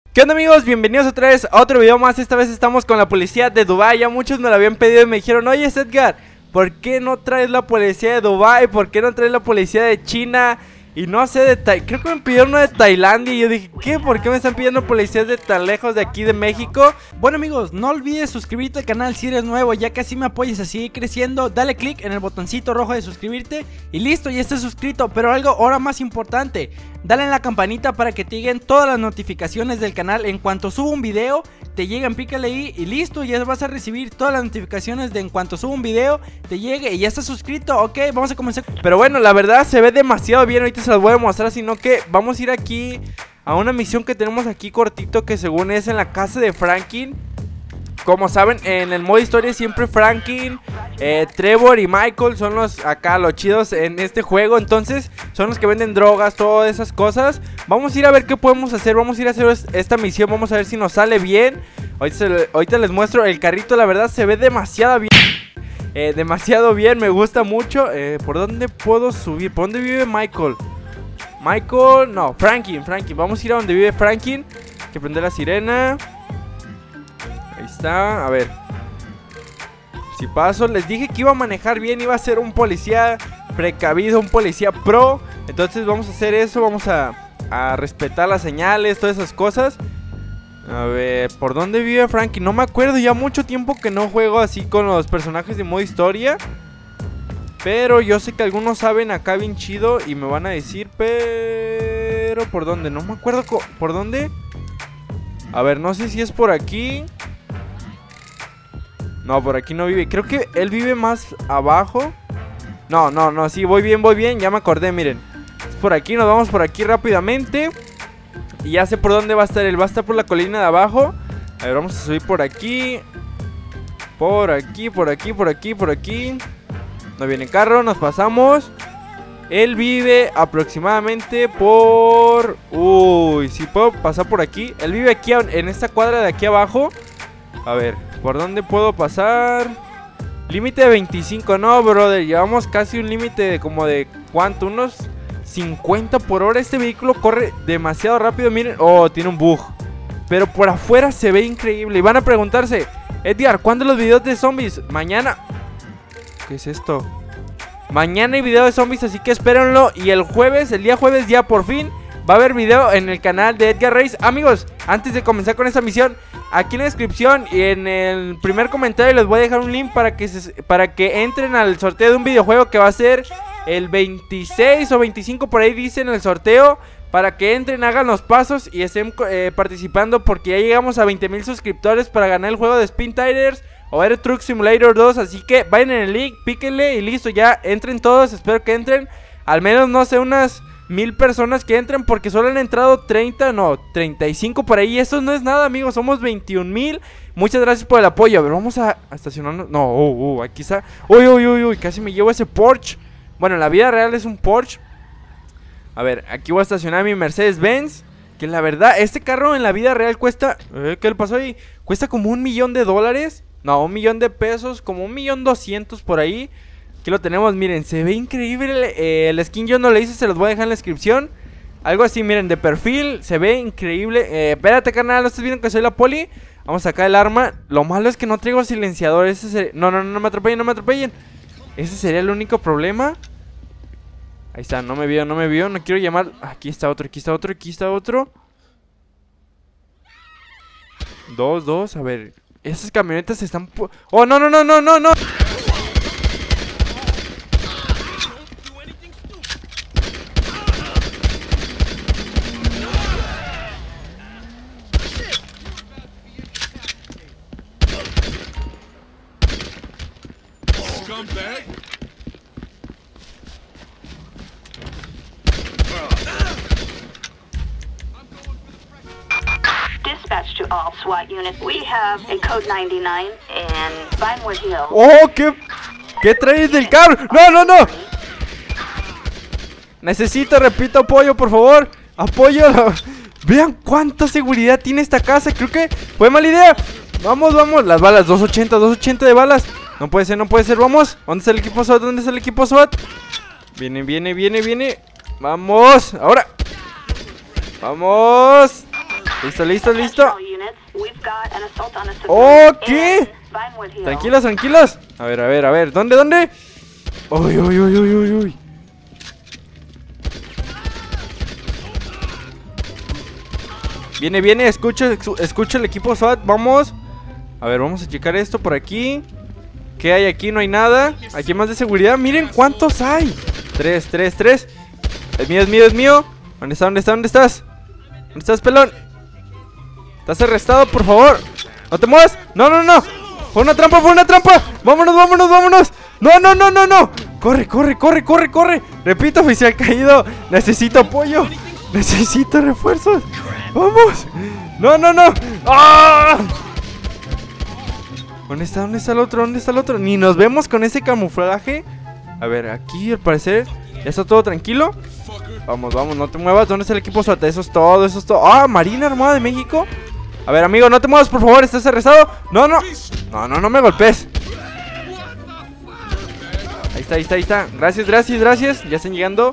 ¿Qué onda, amigos? Bienvenidos otra vez a otro video más. Esta vez estamos con la policía de Dubái. Ya muchos me lo habían pedido y me dijeron: oye, Edgar, ¿por qué no traes la policía de Dubái? ¿Por qué no traes la policía de China? Y no sé, creo que me pidieron una de Tailandia. Y yo dije, ¿qué? ¿Por qué me están pidiendo policías de tan lejos de aquí de México? Bueno, amigos, no olvides suscribirte al canal si eres nuevo, ya que así me apoyas a seguir creciendo. Dale click en el botoncito rojo de suscribirte y listo, ya estás suscrito. Pero algo ahora más importante, dale en la campanita para que te lleguen todas las notificaciones del canal. En cuanto subo un video, te llegan, pícale ahí y listo, ya vas a recibir todas las notificaciones de en cuanto subo un video, te llegue y ya estás suscrito. Ok, vamos a comenzar. Pero bueno, la verdad se ve demasiado bien. Ahorita se las voy a mostrar, sino que vamos a ir aquí a una misión que tenemos aquí cortito, que según es en la casa de Franklin. Como saben, en el modo historia siempre Franklin, Trevor y Michael son los chidos en este juego. Entonces son los que venden drogas, todas esas cosas. Vamos a ir a ver qué podemos hacer. Vamos a ir a hacer esta misión. Vamos a ver si nos sale bien. Ahorita les muestro el carrito. La verdad se ve demasiado bien. Demasiado bien, me gusta mucho. ¿Por dónde puedo subir? ¿Por dónde vive Michael? Michael, no, Franklin. Vamos a ir a donde vive Franklin. Hay que prender la sirena. Ahí está, a ver. Si paso, les dije que iba a manejar bien. Iba a ser un policía precavido, un policía pro. Entonces vamos a hacer eso. Vamos a respetar las señales, todas esas cosas. A ver, ¿por dónde vive Franklin? No me acuerdo, ya mucho tiempo que no juego así con los personajes de modo historia. Pero yo sé que algunos saben acá bien chido y me van a decir, pero ¿por dónde? No me acuerdo por dónde. A ver, no sé si es por aquí. No, por aquí no vive. Creo que él vive más abajo. No, sí, voy bien, ya me acordé, miren. Es por aquí, nos vamos por aquí rápidamente. Y ya sé por dónde va a estar. Él va a estar por la colina de abajo. A ver, vamos a subir por aquí. Por aquí. No viene carro, nos pasamos. Él vive aproximadamente por... Uy, si puedo pasar por aquí. Él vive aquí en esta cuadra de aquí abajo. A ver, ¿por dónde puedo pasar? Límite de 25, no, brother. Llevamos casi un límite de como de... ¿Cuánto? Unos 50 por hora. Este vehículo corre demasiado rápido, miren. Oh, tiene un bug. Pero por afuera se ve increíble. Y van a preguntarse: Edgar, ¿cuándo los videos de zombies? Mañana. ¿Qué es esto? Mañana hay video de zombies, así que espérenlo. Y el día jueves ya por fin va a haber video en el canal de Edgar Race. Amigos, antes de comenzar con esta misión, aquí en la descripción y en el primer comentario les voy a dejar un link para que entren al sorteo de un videojuego que va a ser el 26 o 25, por ahí dicen el sorteo. Para que entren, hagan los pasos y estén participando, porque ya llegamos a 20,000 suscriptores para ganar el juego de Spin Tires o Air Truck Simulator 2. Así que vayan en el link, píquenle y listo, ya entren todos. Espero que entren al menos, no sé, unas 1000 personas que entren, porque solo han entrado 35 por ahí. Eso no es nada, amigos, somos 21,000. Muchas gracias por el apoyo. A ver, vamos a estacionarnos. No, aquí está. Uy, casi me llevo ese Porsche. Bueno, en la vida real es un Porsche. A ver, aquí voy a estacionar mi Mercedes-Benz, que la verdad, este carro en la vida real cuesta... ¿Qué le pasó ahí? Cuesta como $1,000,000. No, $1,000,000, como 1,200,000 por ahí. Aquí lo tenemos, miren, se ve increíble. El skin yo no le hice, se los voy a dejar en la descripción. Algo así, miren, de perfil, se ve increíble. Espérate, carnal, ¿no estás viendo que soy la poli? Vamos a sacar el arma. Lo malo es que no traigo silenciador. No me atropellen. Ese sería el único problema. Ahí está, no me vio, no quiero llamar. Aquí está otro. Dos, a ver. Esas camionetas están... ¡Oh, no! Dispatch to all SWAT units. We have a code 99 in Vinewood Hill. ¡Oh, qué traes del carro! ¡No! Necesito, repito, apoyo, por favor. Apoyo. Vean cuánta seguridad tiene esta casa. Creo que fue mala idea. Vamos. Las balas, 280 de balas. No puede ser, vamos. ¿Dónde está el equipo SWAT? Viene. Vamos, ahora. Vamos. Listo, listo, listo. Attention all units. We've got an assault on a civilian Oh, ¿qué? in Vinewood Hills. Tranquilos, tranquilos. A ver, a ver, a ver. ¿Dónde, dónde? Uy, uy, uy, uy, uy, uy. Viene, viene, escucho el equipo SWAT, vamos. A ver, vamos a checar esto por aquí. ¿Qué hay aquí? No hay nada. Aquí hay más de seguridad, miren cuántos hay. 3, 3, 3. Es mío, es mío, es mío. ¿Dónde está, dónde está, dónde estás? ¿Dónde estás, pelón? ¿Estás arrestado, por favor? ¿No te muevas? No, no, no. Fue una trampa, fue una trampa. Vámonos, vámonos, vámonos. No, no, no, no, no. Corre, corre, corre, corre, corre. Repito, oficial caído. Necesito apoyo. Necesito refuerzos. Vamos. No, no, no. ¡Ah! ¿Dónde está? ¿Dónde está el otro? ¿Dónde está el otro? Ni nos vemos con ese camuflaje. A ver, aquí al parecer ya está todo tranquilo. Vamos, vamos, no te muevas. ¿Dónde está el equipo SWAT? Eso es todo, eso es todo. ¡Ah! Marina Armada de México. A ver, amigo, no te muevas, por favor. ¿Estás arrestado? No, no. No, no, no me golpees. Ahí está, ahí está, ahí está. Gracias, gracias, gracias. Ya están llegando.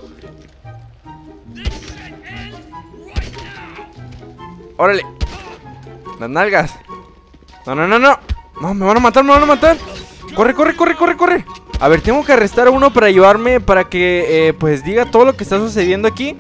Órale. Las nalgas. No, no, no, no. No, me van a matar, me van a matar. Corre, corre, corre, corre, corre. A ver, tengo que arrestar a uno para llevarme, para que, pues, diga todo lo que está sucediendo aquí.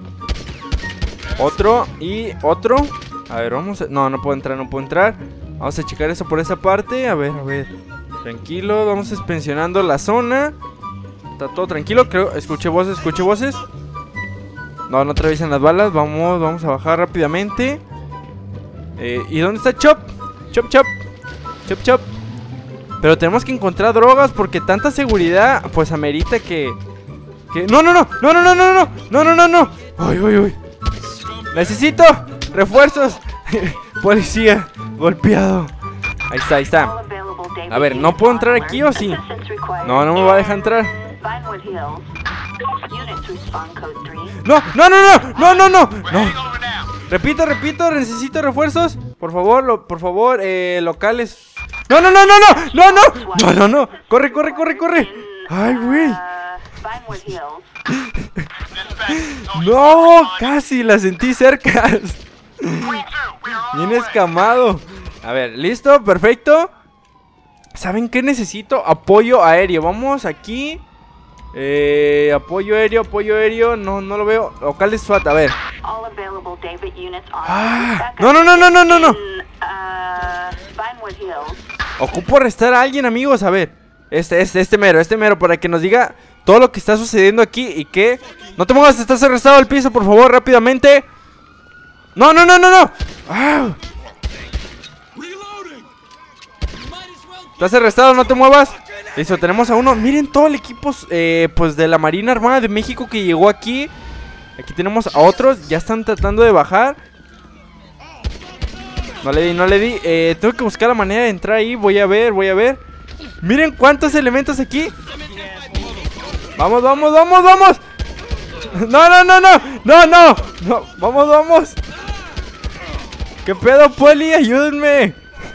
Otro y otro. A ver, vamos a... No, no puedo entrar, no puedo entrar. Vamos a checar eso por esa parte. A ver, a ver. Tranquilo, vamos inspeccionando la zona. Está todo tranquilo, creo. Escuché voces, escuché voces. No, no atraviesen las balas. Vamos, vamos a bajar rápidamente. ¿Y dónde está Chop? Chop, Chop. Chop, Chop. Pero tenemos que encontrar drogas porque tanta seguridad, pues amerita que... No, no, no, no, no, no, no, no, no, no, no, no. Uy, uy, uy. Necesito refuerzos. Policía, golpeado. Ahí está, ahí está. All available David A ver, ¿no units puedo on entrar alert. aquí o sí? Assistance required No, no me va a dejar in entrar. Vinewood Hills. Units respond code 3. No, no, no, no, no, no, no, no. Repito, repito, necesito refuerzos. Por favor, por favor, locales. No, no, no, no, no, no, no. No, no, no. Corre, corre, corre, corre. Ay, güey. Vinewood Hills. No, casi la sentí cerca. Bien escamado. A ver, listo, perfecto. ¿Saben qué necesito? Apoyo aéreo. Vamos aquí. Apoyo aéreo. No, no lo veo. Locales SWAT, a ver. All available David units on Ah, alert. no, no, no, no, no, no, no. Vinewood Hills. Ocupo arrestar a alguien, amigos. A ver. Este mero, para que nos diga todo lo que está sucediendo aquí y que... No te muevas, estás arrestado al piso, por favor, rápidamente. No, no, no, no, no. Ah. Estás arrestado, no te muevas. Listo, tenemos a uno. Miren todo el equipo, pues de la Marina Armada de México que llegó aquí. Aquí tenemos a otros, ya están tratando de bajar. No le di, no le di. Tengo que buscar la manera de entrar ahí. Voy a ver, voy a ver. Miren cuántos elementos aquí. Vamos, vamos, vamos, vamos. No, no, no, no. No, no, no. Vamos, vamos. ¿Qué pedo, poli? Ayúdenme.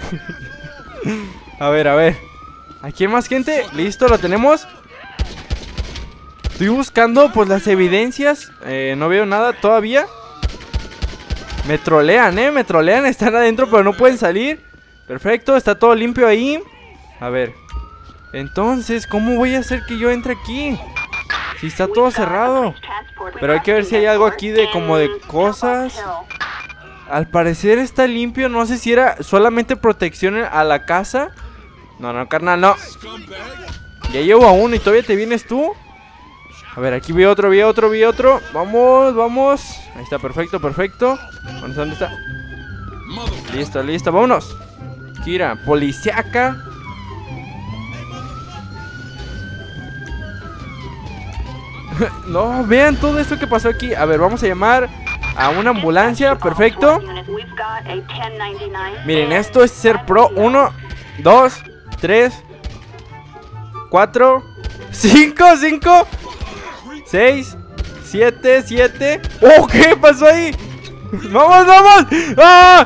A ver, a ver. Aquí hay más gente. Listo, lo tenemos. Estoy buscando pues las evidencias. No veo nada todavía. Me trolean, me trolean. Están adentro pero no pueden salir. Perfecto, está todo limpio ahí. A ver. Entonces, ¿cómo voy a hacer que yo entre aquí? Si está todo cerrado. Pero hay que ver si hay algo aquí de como de cosas. Al parecer está limpio. No sé si era solamente protección a la casa. No, no, carnal, no. Ya llevo a uno y todavía te vienes tú. A ver, aquí vi otro, vi otro, vi otro. Vamos, vamos. Ahí está, perfecto, perfecto. ¿Dónde está? Listo, listo, vámonos. Kira, policiaca. No, vean todo esto que pasó aquí. A ver, vamos a llamar a una ambulancia, perfecto. Miren, esto es ser pro. 1, 2, 3, 4, 5, 6, 7. ¡Oh! ¿Qué pasó ahí? ¡Vamos, vamos! ¡Ah!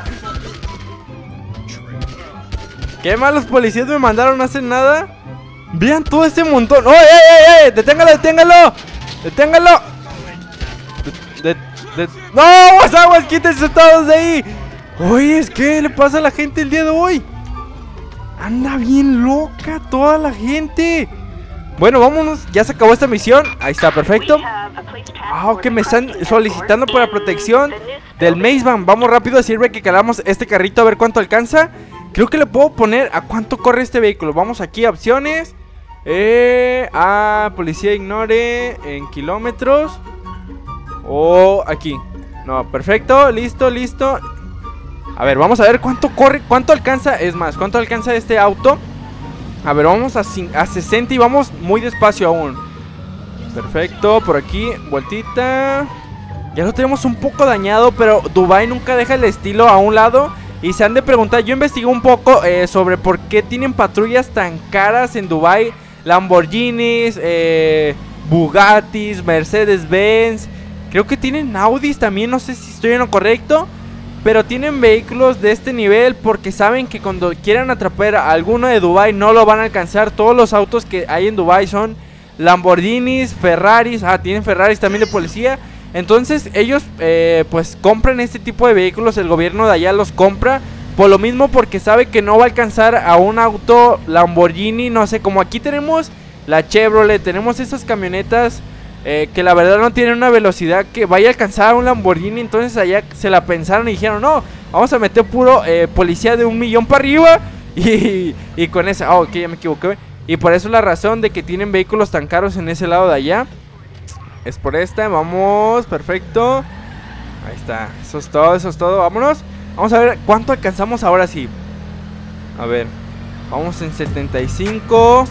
¿Qué malos policías me mandaron? ¿No hacen nada? Vean todo ese montón. ¡Oh, deténgalo, deténgalo! ¡Deténgalo! ¡No! ¡Aguas! ¡Quítense todos de ahí! Oye, ¿qué le pasa a la gente el día de hoy? Anda bien loca toda la gente. Bueno, vámonos. Ya se acabó esta misión. Ahí está, perfecto. Ah, ok, me están solicitando por la protección del Maze Van. Vamos rápido, sirve que calamos este carrito a ver cuánto alcanza. Creo que le puedo poner a cuánto corre este vehículo. Vamos aquí a opciones. Policía ignore en kilómetros. O aquí. No, perfecto, listo, listo. A ver, vamos a ver cuánto corre, cuánto alcanza. Es más, cuánto alcanza este auto. A ver, vamos a 60 y vamos muy despacio aún. Perfecto, por aquí, vueltita. Ya lo tenemos un poco dañado, pero Dubai nunca deja el estilo a un lado. Y se han de preguntar, yo investigué un poco sobre por qué tienen patrullas tan caras en Dubai. Lamborghinis, Bugattis, Mercedes-Benz. Creo que tienen Audis también, no sé si estoy en lo correcto. Pero tienen vehículos de este nivel porque saben que cuando quieran atrapar a alguno de Dubai no lo van a alcanzar. Todos los autos que hay en Dubai son Lamborghinis, Ferraris. Tienen Ferraris también de policía. Entonces ellos pues compran este tipo de vehículos. El gobierno de allá los compra. Por lo mismo, porque sabe que no va a alcanzar a un auto Lamborghini. No sé, como aquí tenemos la Chevrolet, tenemos esas camionetas que la verdad no tienen una velocidad que vaya a alcanzar a un Lamborghini. Entonces allá se la pensaron y dijeron, no, vamos a meter puro policía de 1 millón para arriba. Y con esa, ok, ya me equivoqué. Y por eso es la razón de que tienen vehículos tan caros en ese lado de allá. Es por esta, vamos, perfecto. Ahí está, eso es todo, vámonos. Vamos a ver cuánto alcanzamos ahora sí. A ver, vamos en 75.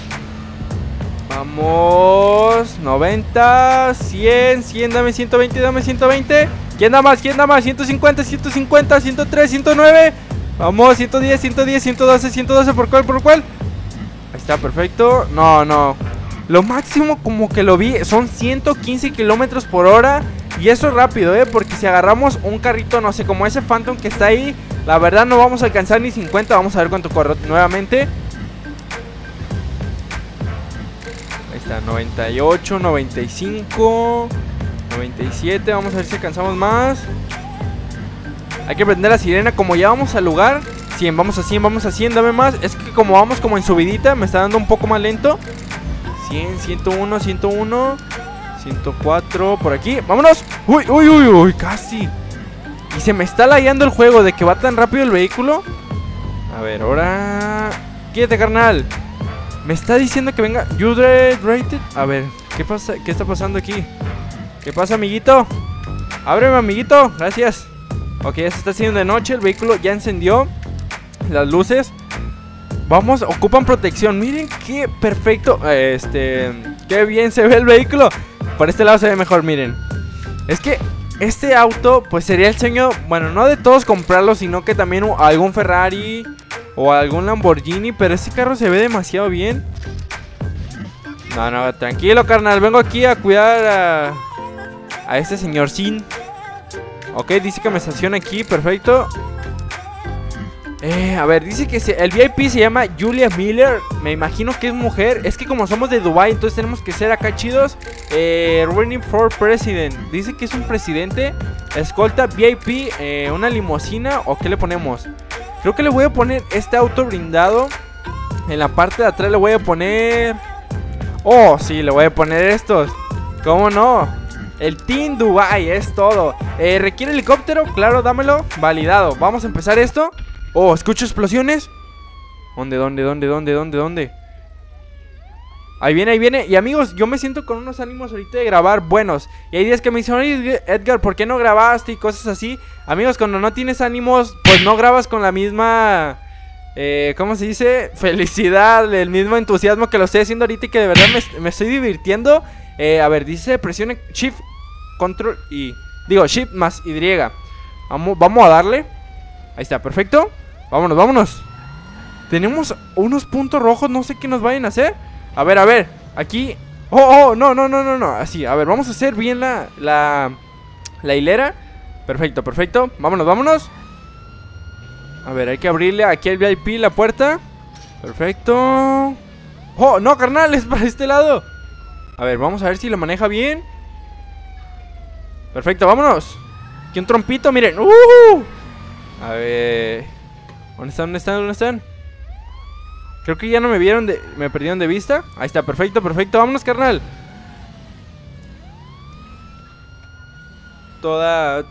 Vamos, 90, 100, 100, dame 120, dame 120. ¿Quién da más? ¿Quién da más? 150, 150, 103, 109. Vamos, 110, 110, 112, 112, ¿por cuál? ¿Por cuál? Ahí está, perfecto. No, no. Lo máximo como que lo vi son 115 kilómetros por hora. Y eso es rápido, porque si agarramos un carrito, no sé, como ese Phantom que está ahí, la verdad no vamos a alcanzar ni 50. Vamos a ver cuánto corre nuevamente. Ahí está, 98, 95, 97. Vamos a ver si alcanzamos más. Hay que prender la sirena. Como ya vamos al lugar, 100, vamos a 100, vamos a 100, dame más. Es que como vamos como en subidita, me está dando un poco más lento. 100, 101, 101, 104, por aquí, vámonos. Uy, uy, uy, uy, casi. Y se me está lagueando el juego de que va tan rápido el vehículo. A ver, ahora quédate, carnal. Me está diciendo que venga rated. A ver, ¿qué pasa? ¿Qué está pasando aquí? ¿Qué pasa, amiguito? Ábreme, amiguito, gracias. Ok, ya se está haciendo de noche. El vehículo ya encendió las luces. Vamos, ocupan protección. Miren qué perfecto. Qué bien se ve el vehículo. Por este lado se ve mejor, miren. Es que este auto, pues sería el sueño, bueno, no de todos comprarlo, sino que también algún Ferrari o algún Lamborghini. Pero este carro se ve demasiado bien. No, no, tranquilo, carnal. Vengo aquí a cuidar a este señor Sin. Ok, dice que me estaciona aquí, perfecto. A ver, dice que el VIP se llama Julia Miller. Me imagino que es mujer. Es que como somos de Dubai, entonces tenemos que ser acá chidos. Running for President. Dice que es un presidente. Escolta VIP, una limusina. ¿O qué le ponemos? Creo que le voy a poner este auto blindado. En la parte de atrás le voy a poner... Oh, sí, le voy a poner estos. ¿Cómo no? El Team Dubai, es todo. ¿Requiere helicóptero? Claro, dámelo. Validado. Vamos a empezar esto. Oh, escucho explosiones. ¿Dónde? Ahí viene, ahí viene. Y amigos, yo me siento con unos ánimos ahorita de grabar buenos. Y hay días que me dicen, oye, Edgar, ¿por qué no grabaste? Y cosas así. Amigos, cuando no tienes ánimos, pues no grabas con la misma... ¿cómo se dice? Felicidad, el mismo entusiasmo que lo estoy haciendo ahorita y que de verdad me estoy divirtiendo. A ver, dice presione Shift, Control y... Digo, Shift más Y. Vamos a darle. Ahí está, perfecto. Vámonos, vámonos. Tenemos unos puntos rojos, no sé qué nos vayan a hacer. A ver, aquí. Oh, no. Así, a ver, vamos a hacer bien la hilera. Perfecto, perfecto. Vámonos. A ver, hay que abrirle aquí al VIP la puerta. Perfecto. Oh, no, carnal, es para este lado. A ver, vamos a ver si lo maneja bien. Perfecto, vámonos. Aquí un trompito, miren. A ver. ¿Dónde están? ¿Dónde están? ¿Dónde están? Creo que ya no me vieron me perdieron de vista. Ahí está, perfecto, perfecto. Vámonos, carnal. Toda.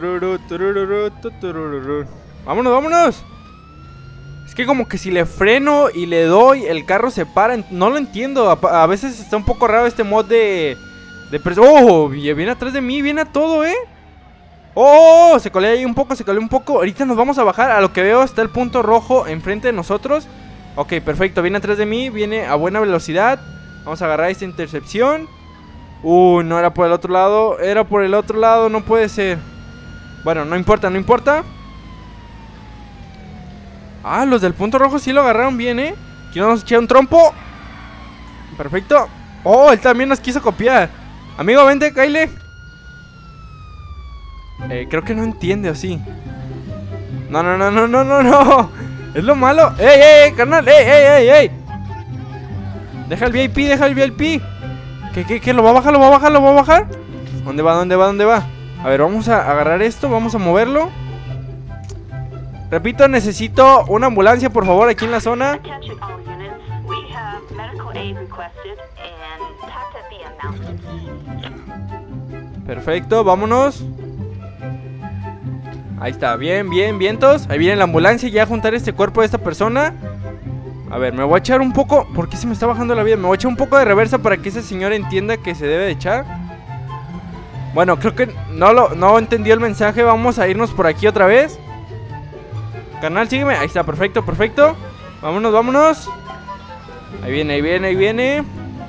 Vámonos, vámonos. Es que como que si le freno y le doy, el carro se para. No lo entiendo. A veces está un poco raro este mod de ¡oh! Viene atrás de mí, viene a todo, ¡Oh! Se colea ahí un poco, se colea un poco. Ahorita nos vamos a bajar. A lo que veo está el punto rojo enfrente de nosotros. Ok, perfecto, viene atrás de mí. Viene a buena velocidad. Vamos a agarrar esta intercepción. No era por el otro lado. Era por el otro lado, no puede ser. Bueno, no importa, no importa. Ah, los del punto rojo sí lo agarraron bien, Aquí nos echa un trompo. Perfecto. Oh, él también nos quiso copiar. Amigo, vente, Kyle. Creo que no entiende, ¿o sí? No, no, no, no, no, no, no. Es lo malo. ¡Ey, carnal! ¡Ey! Deja el VIP, deja el VIP. ¿Qué? ¿Lo va a bajar? ¿Lo va a bajar? ¿Lo va a bajar? ¿Dónde va? ¿Dónde va? ¿Dónde va? A ver, vamos a agarrar esto. Vamos a moverlo. Repito, necesito una ambulancia, por favor, aquí en la zona. Attention all units. We have medical aid requested in Tatavia Mountains. Perfecto, vámonos. Ahí está, bien, bien, vientos. Ahí viene la ambulancia ya a juntar este cuerpo de esta persona. A ver, me voy a echar un poco. ¿Por qué se me está bajando la vida? Me voy a echar un poco de reversa para que ese señor entienda que se debe de echar. Bueno, creo que no entendió el mensaje. Vamos a irnos por aquí otra vez. Carnal, sígueme. Ahí está, perfecto, perfecto. Vámonos, vámonos. Ahí viene, ahí viene, ahí viene.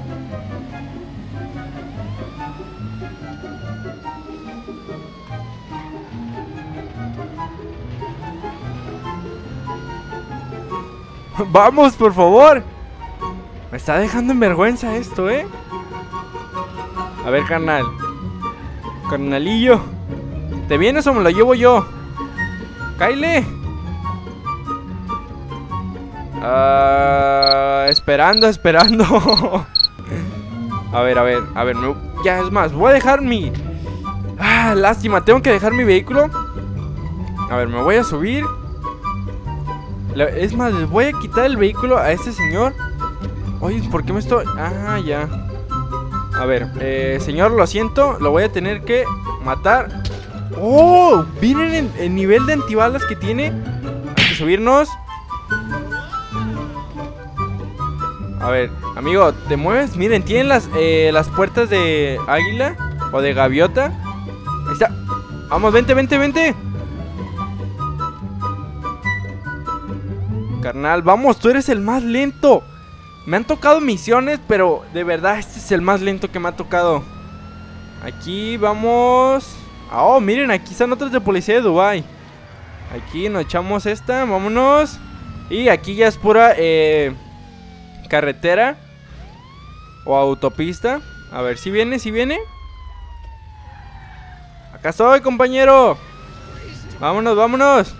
Vamos, por favor. Me está dejando en vergüenza esto, A ver, carnal. Carnalillo, ¿te vienes o me lo llevo yo? Kyle. Esperando. A ver. Ya es más, voy a dejar mi... lástima, tengo que dejar mi vehículo. A ver, me voy a subir. Es más, les voy a quitar el vehículo a este señor. Oye, ¿por qué me estoy...? Ya. A ver, señor, lo siento. Lo voy a tener que matar. ¡Oh! Miren el nivel de antibalas que tiene. Hay que subirnos. A ver, amigo, ¿te mueves? Miren, tienen las puertas de águila o de gaviota. Ahí está. Vamos, vente. Carnal, vamos, tú eres el más lento. Me han tocado misiones, pero de verdad este es el más lento que me ha tocado. Aquí vamos. Oh, miren, aquí están otros de policía de Dubai. Aquí nos echamos esta, vámonos. Y aquí ya es pura carretera o autopista. A ver, si viene. Acá estoy, compañero. Vámonos.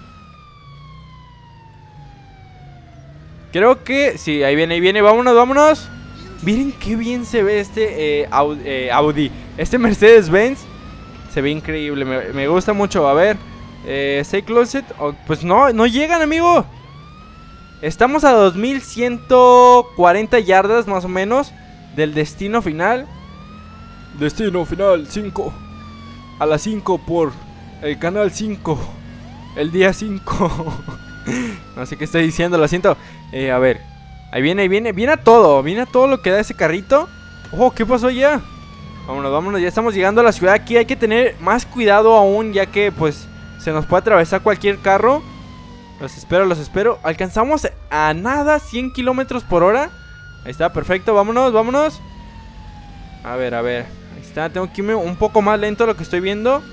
Creo que... sí, ahí viene, vámonos. Miren qué bien se ve este Audi. Este Mercedes-Benz se ve increíble, me gusta mucho. A ver, Stay Closet. Pues no llegan, amigo. Estamos a 2140 yardas más o menos del destino final. Destino final 5. A las 5 por el canal 5. El día 5. No sé qué estoy diciendo, lo siento. A ver, ahí viene. Viene a todo lo que da ese carrito. Oh, ¿qué pasó ya? Vámonos, ya estamos llegando a la ciudad. Aquí hay que tener más cuidado aún, ya que pues se nos puede atravesar cualquier carro. Los espero. Alcanzamos a nada 100 kilómetros por hora. Ahí está, perfecto, vámonos. A ver, ahí está, tengo que irme un poco más lento a lo que estoy viendo.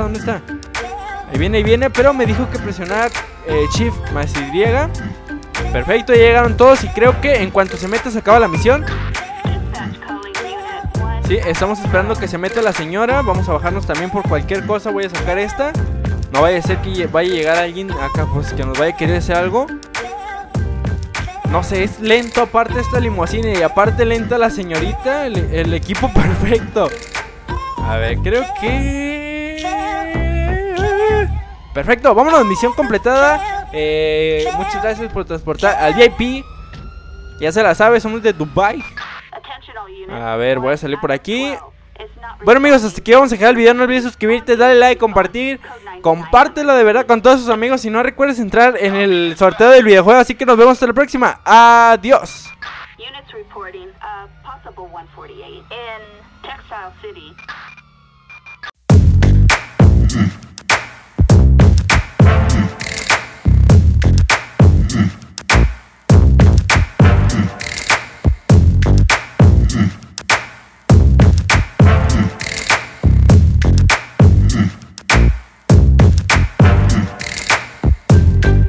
¿Dónde está? Ahí viene, pero me dijo que presionar Shift más Y. Perfecto, ya llegaron todos y creo que en cuanto se meta se acaba la misión. Sí, estamos esperando que se meta la señora. Vamos a bajarnos también por cualquier cosa. Voy a sacar esta. No vaya a ser que vaya a llegar alguien acá, pues que nos vaya a querer hacer algo. No sé, es lento aparte esta limusina y aparte lenta la señorita. El equipo perfecto. A ver, creo que... Perfecto, vámonos, misión completada. Muchas gracias por transportar al VIP. Ya se la sabe, somos de Dubai. A ver, voy a salir por aquí. Bueno amigos, hasta aquí vamos a dejar el video. No olvides suscribirte, darle like, compartir. Compártelo de verdad con todos sus amigos. Y no recuerdes entrar en el sorteo del videojuego. Así que nos vemos hasta la próxima. Adiós. Units reporting a possible 148 in Textile City.